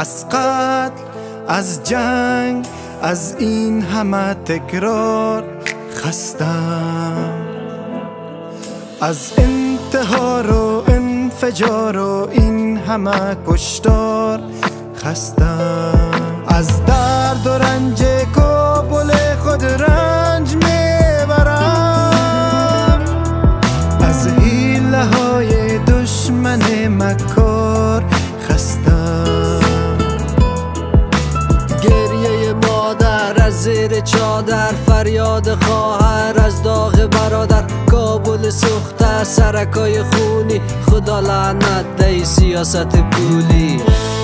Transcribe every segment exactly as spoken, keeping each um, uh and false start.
از قتل، از جنگ، از این همه تکرار خستم، از انتحار و انفجار و این همه کشتار خستم، از درد و رنج کابل خود رنج میبرم، از حیله های دشمن مکار خستم. گریه مادر از زیر چادر، فریاد خواهر از داغ برادر، کابل سوخته سرکای خونی، خدا لعنت ده سیاست پولی.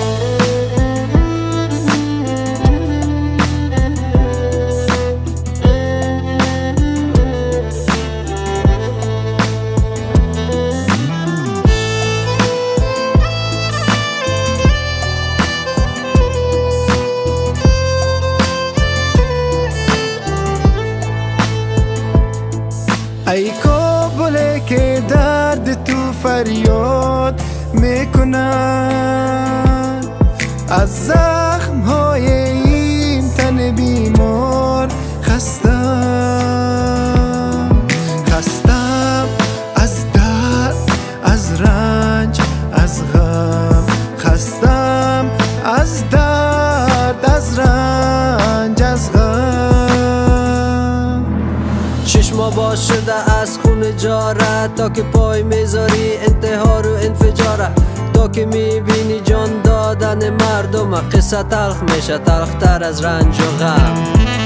ای کابل که درد تو فریاد میکند، از زخم های این تن بیمار خستم، خستم از درد، از رنج، از غم، خستم از درد، از رنج، از غم. چشما باز شده از خون جاره، تا که پای میذاری انتحار و انفجاره، تا که میبینی جان دادن مردم قصه تلخ میشه، تلختر از رنج و غم.